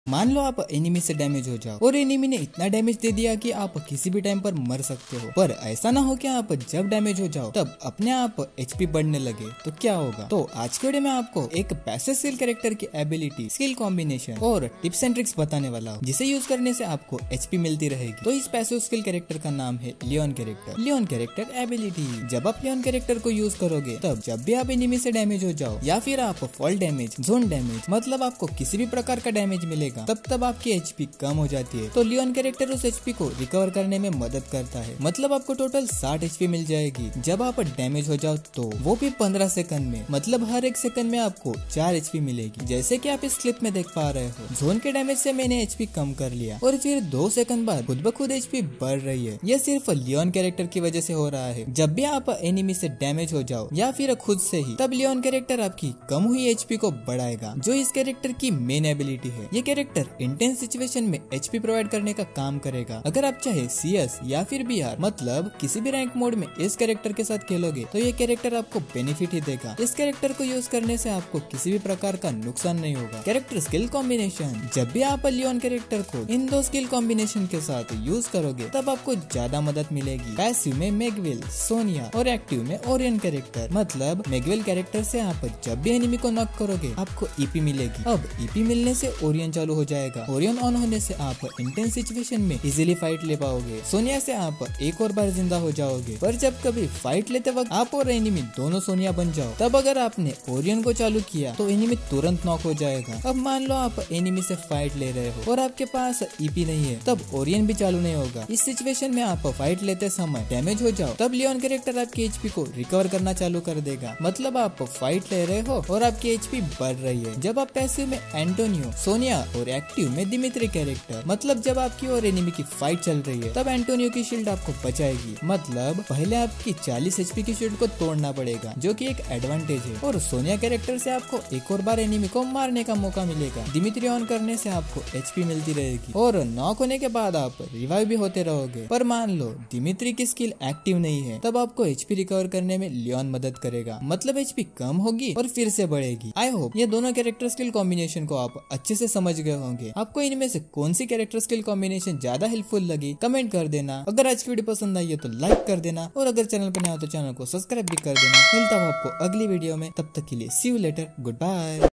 मान लो आप एनिमी से डैमेज हो जाओ और एनिमी ने इतना डैमेज दे दिया कि आप किसी भी टाइम पर मर सकते हो। पर ऐसा ना हो कि आप जब डैमेज हो जाओ तब अपने आप एचपी बढ़ने लगे तो क्या होगा। तो आज के वीडियो में आपको एक पैसिव स्किल कैरेक्टर की एबिलिटी, स्किल कॉम्बिनेशन और टिप्स एंड ट्रिक्स बताने वाला हूँ, जिसे यूज करने से आपको एचपी मिलती रहेगी। तो इस पैसिव स्किल कैरेक्टर का नाम है Leon character. Leon character ability, जब आप लियोन कैरेक्टर को यूज करोगे तब जब भी आप एनिमी से डैमेज हो जाओ या फिर आप फॉल डैमेज, जोन डैमेज, मतलब आपको किसी भी प्रकार का डैमेज मिलेगा तब आपकी एचपी कम हो जाती है। तो लियोन कैरेक्टर उस एचपी को रिकवर करने में मदद करता है। मतलब आपको टोटल 60 एचपी मिल जाएगी जब आप डैमेज हो जाओ, तो वो भी 15 सेकंड में। मतलब हर एक सेकंड में आपको 4 एचपी मिलेगी। जैसे कि आप इस क्लिप में देख पा रहे हो, जोन के डैमेज से मैंने एचपी कम कर लिया और फिर 2 सेकंड बाद खुद ब खुद एचपी बढ़ रही है। यह सिर्फ लियोन कैरेक्टर की वजह से हो रहा है। जब भी आप एनिमी से डैमेज हो जाओ या फिर खुद से ही, तब लियोन कैरेक्टर आपकी कम हुई एचपी को बढ़ाएगा, जो इस कैरेक्टर की मेन एबिलिटी है। ये कैरेक्टर इंटेंस सिचुएशन में एचपी प्रोवाइड करने का काम करेगा। अगर आप चाहे सीएस या फिर बीआर, मतलब किसी भी रैंक मोड में इस कैरेक्टर के साथ खेलोगे तो ये कैरेक्टर आपको बेनिफिट ही देगा। इस कैरेक्टर को यूज करने से आपको किसी भी प्रकार का नुकसान नहीं होगा। कैरेक्टर स्किल कॉम्बिनेशन, जब भी आप लियोन कैरेक्टर को इन 2 स्किल कॉम्बिनेशन के साथ यूज करोगे तब आपको ज्यादा मदद मिलेगी। पैसिव में मैगवेल, सोनिया और एक्टिव में ओरियन कैरेक्टर। मतलब मैगवेल कैरेक्टर से आप जब भी एनिमी को नॉक करोगे आपको ईपी मिलेगी। अब ईपी मिलने से ओरियन चालू हो जाएगा। ओरियन ऑन होने से आप इंटेंस सिचुएशन में इजीली फाइट ले पाओगे। सोनिया से आप एक और बार जिंदा हो जाओगे। पर जब कभी फाइट लेते वक्त आप और एनिमी दोनों सोनिया बन जाओ, तब अगर आपने ओरियन को चालू किया तो एनिमी तुरंत नॉक हो जाएगा। अब मान लो आप एनिमी से फाइट ले रहे हो और आपके पास ईपी नहीं है, तब ओरियन भी चालू नहीं होगा। इस सिचुएशन में आप फाइट लेते समय डैमेज हो जाओ, तब लियोन कैरेक्टर आपकी एचपी को रिकवर करना चालू कर देगा। मतलब आप फाइट ले रहे हो और आपकी एचपी बढ़ रही है। जब आप पैसिव में एंटोनियो, सोनिया और एक्टिव में दिमित्री कैरेक्टर, मतलब जब आपकी और एनिमी की फाइट चल रही है तब एंटोनियो की शील्ड आपको बचाएगी। मतलब पहले आपकी 40 एचपी की शील्ड को तोड़ना पड़ेगा, जो कि एक एडवांटेज है। और सोनिया कैरेक्टर से आपको एक और बार एनिमी को मारने का मौका मिलेगा। दिमित्री ऑन करने से आपको एचपी मिलती रहेगी और नॉक होने के बाद आप रिवाइव भी होते रहोगे। पर मान लो दिमित्री की स्किल एक्टिव नहीं है, तब आपको एचपी रिकवर करने में लियोन मदद करेगा। मतलब एचपी कम होगी और फिर से बढ़ेगी। आई होप ये दोनों कैरेक्टर स्किल कॉम्बिनेशन को आप अच्छे से समझ गए होंगे। आपको इनमें से कौन सी कैरेक्टर स्किल कॉम्बिनेशन ज्यादा हेल्पफुल लगी, कमेंट कर देना। अगर आज की वीडियो पसंद आई है तो लाइक कर देना और अगर चैनल पर नया हो तो चैनल को सब्सक्राइब भी कर देना। मिलता हूँ आपको अगली वीडियो में, तब तक के लिए see you later, good bye.